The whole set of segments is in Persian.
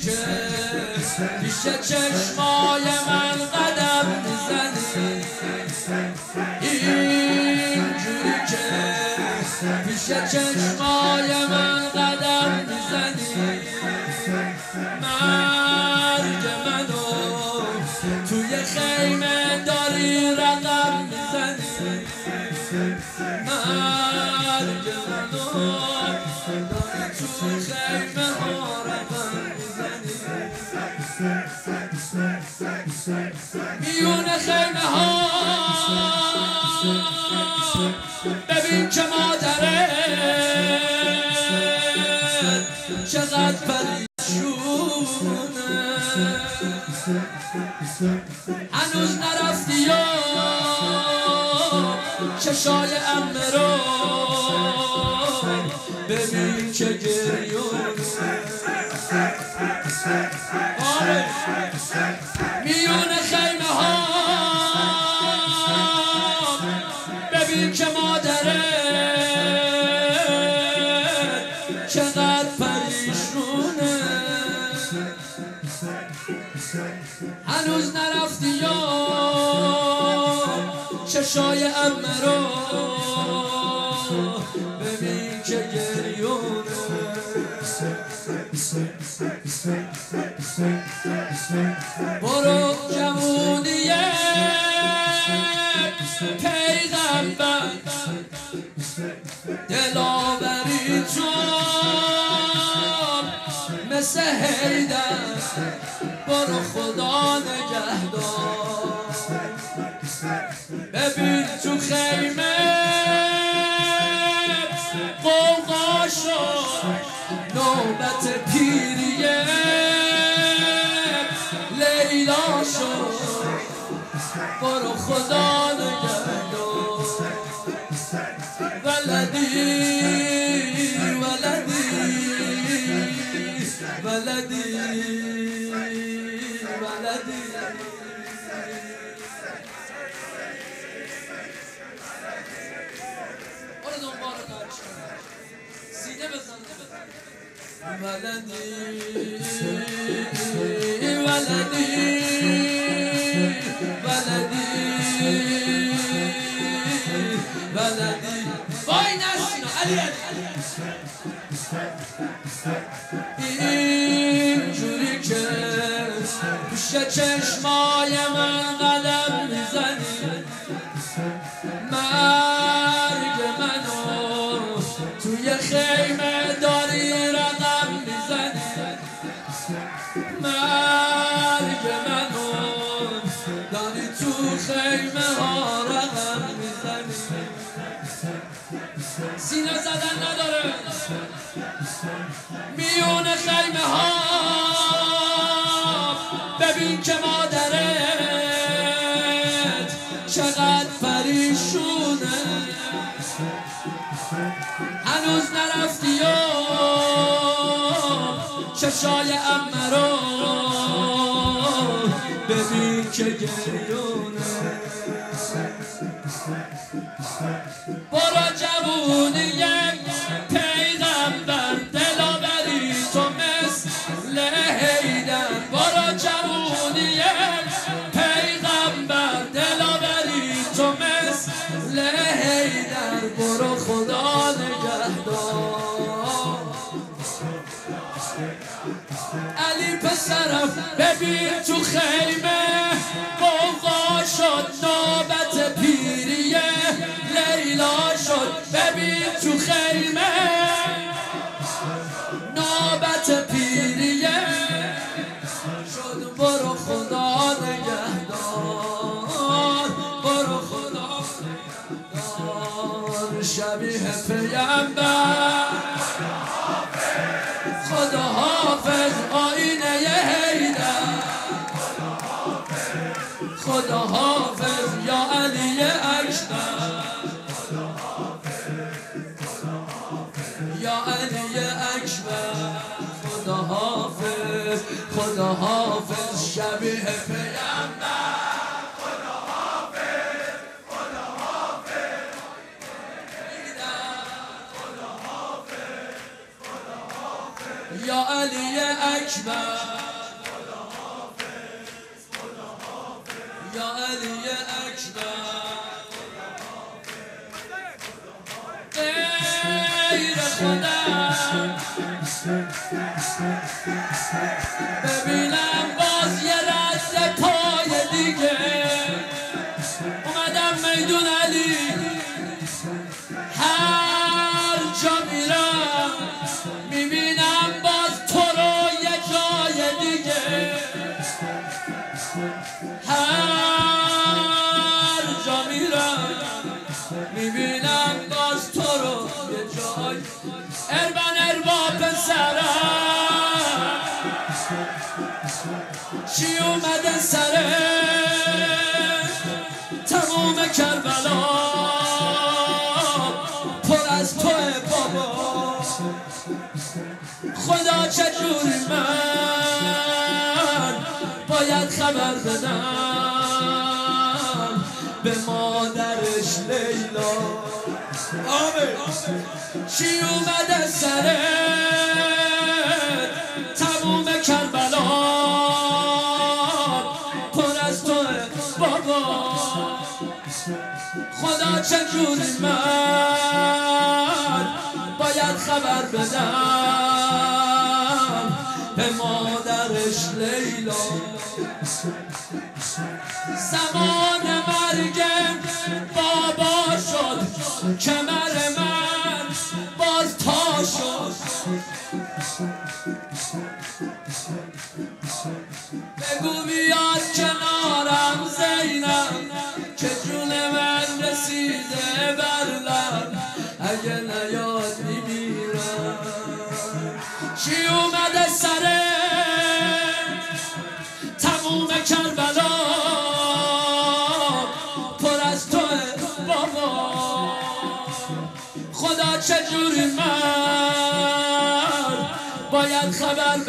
که پیش چشمای من قدم میزنی، اینجوری که پیش چشمای من قدم میزنی، مرگ منو توی خیمه داری رقم میزنی، مرگ منو داری توی خیمه ها رقم میزنی، میون خیمه ها ببین که مادره چقدر پریشونه، هنوز نرفتی یا چشای عمه رو ببین که گریونه، میون خیمه ها ببین که مادره چقدر پریشونه، هنوز نرفتی یا چشای عمه رو ببین که گریونه، برو جوونی پیغمبر دلاوری تو مثل حیدر، برو خدا نگهدار، ببین تو خیمه قوقا شد نوبت پیریه لیلا شد، برو خدا نگهدار، ولدی ولدی ولدی ولدی برو دنبال کارش سینه بزن، ولدی ولدی ولدی ولدی وای نسینا علی اینجوری که پیش چشمای من قدم میزنی، مرگ منو توی خیمه داری رقم میزنی، مرگ منو داری تو خیمه ها رقم میزنی، سینه زدن نداره، میون خیمه ها ببین که مادرت چقدر پریشونه، هنوز نرفتی یا چشای عمه رو ببین که گریونه، برو جوونی پیغمبر دلاوری تو مثل حیدر، برو جوونی پیغمبر دلاوری تو مثل حیدر، برو خدا نگهدار، علی پسرم ببین تو خیمه قوقا شد نوبت پیریه لیلا شد، ببین تو خیمه نوبت پیریه شد، برو خدا نگهدار، برو خدا نگهدار، شبیه پیغمبر خدا حافظ آینه حیدر، خدا حافظ یا علی اکبر، یا علی اکبر، خدا حافظ خدا حافظ شبیه پیغمبر، خدا حافظ خدا حافظ خدا حافظ خدا حافظ یا علی اکبر یا علی اکبر غیر خودم ببینم باز یه رد پای دیگه اومدم میدون علی هر جا میرم میبینم باز تو رو یه جای دیگه هر جا میرم میبینم باز تو رو یه جای اربا پسرم چی اومده سره تموم کربلا پر از توه بابا خدا چجوری من باید خبر بدم به مادرش لیلا چی اومده سره تموم کربلا پر از توه بابا خدا چجوری من باید خبر بدم به مادرش لیلا زمان مرگم بابا شد کمر من باز تا شد بگو بیاد کنارم زینب که جون من رسیده بر لب اگه نیاد میمیرم چی اومده سره تموم کربلا پر از توه بابا خدا چجوری من باید خبر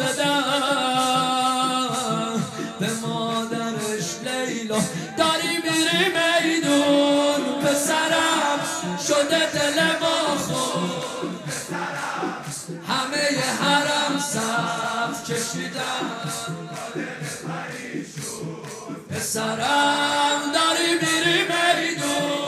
بدم به مادرش لیلا داری میری میدون پسرم شده دل ما خون همه حرم صف کشیدن پسرم داری میری میدون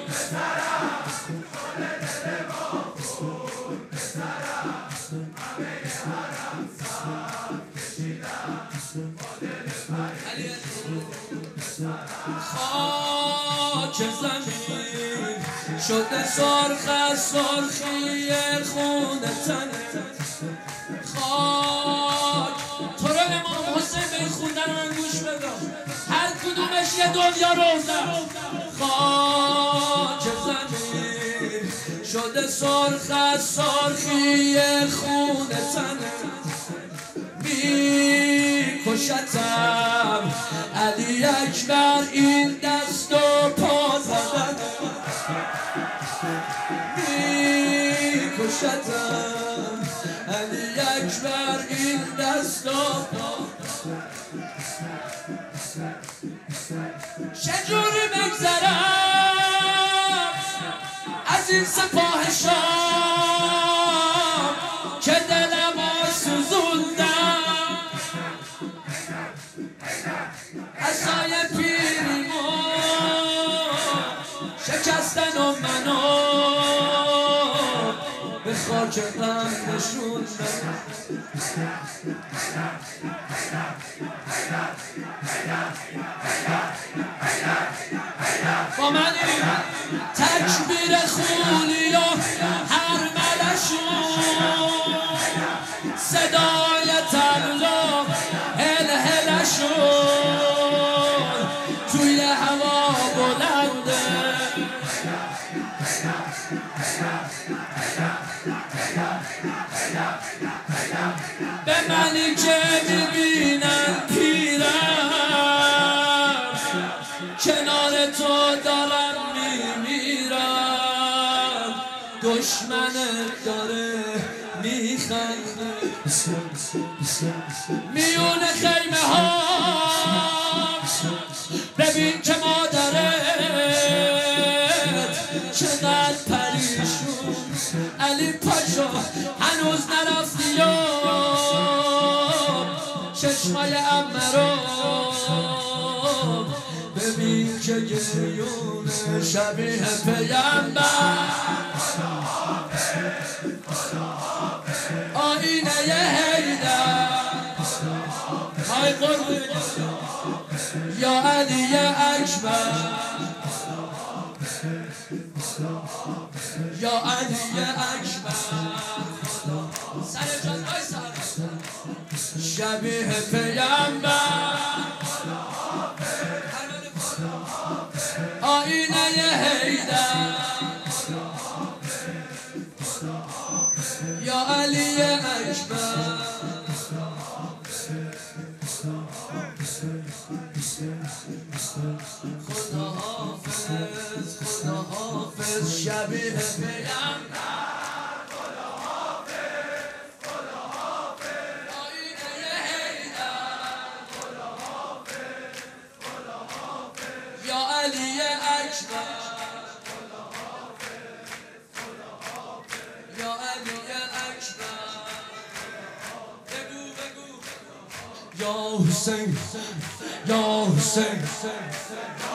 خاک زمین شده سرخ از سرخی خون تنه خاک تو رو امام حسین خوندن من گوش بدم هر کدومش یه دنیا روزم خاک زمین شده سرخ از سرخی خون تنه میکشتم علی اکبر این دست و پا زدن میکشتم علی اکبر این دست و پا چجوری بگذرم از این سپاه شام که دلم سوزوندم عصای پیریمو شکستن و منو به خاک غم نشوندن با من تکبیر خونی و هرملشون صدای تبلا هلهلشون توی هوا بلنده به منی که میبینن پیرم کنار تو دارم میمیرم دشمنت داره میخنده میون خیمه ها ببین که مادرت چقدر پریشون علی پاشا هنوز نرفتی چشمای عمه رو ببین که گریونه شبیه پیغمبر آینه حیدر های قربون یا علی اکبر یا علی اکبر سر جان های سر شبیه پیغمبر آینه حیدر یا علی اکبر خدا حافظ خدا حافظ شبیه پیغمبر خدا حافظ خدا حافظ آینه حیدر خدا حافظ خدا حافظ یا علی اکبر خدا حافظ خدا حافظ یا علی اکبر بگو بگو یا حسین یا حسین